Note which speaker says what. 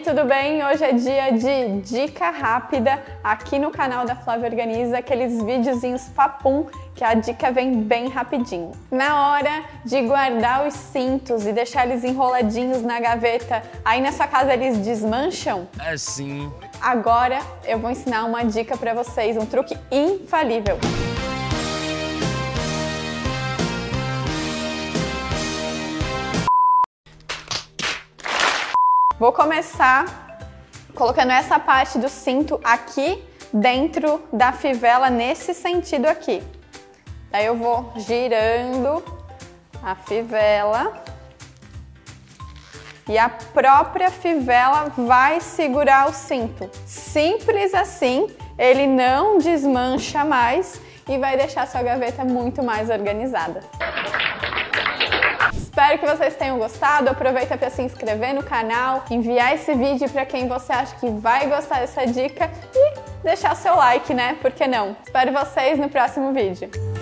Speaker 1: aí, tudo bem? Hoje é dia de dica rápida aqui no canal da Flávia Organiza, aqueles videozinhos papum que a dica vem bem rapidinho. Na hora de guardar os cintos e deixar eles enroladinhos na gaveta, aí na sua casa eles desmancham?
Speaker 2: Assim.
Speaker 1: Agora eu vou ensinar uma dica para vocês, um truque infalível. Vou começar colocando essa parte do cinto aqui dentro da fivela, nesse sentido aqui. Daí eu vou girando a fivela e a própria fivela vai segurar o cinto. Simples assim, ele não desmancha mais e vai deixar sua gaveta muito mais organizada. Espero que vocês tenham gostado. Aproveita para se inscrever no canal, enviar esse vídeo para quem você acha que vai gostar dessa dica e deixar seu like, né? Por que não? Espero vocês no próximo vídeo.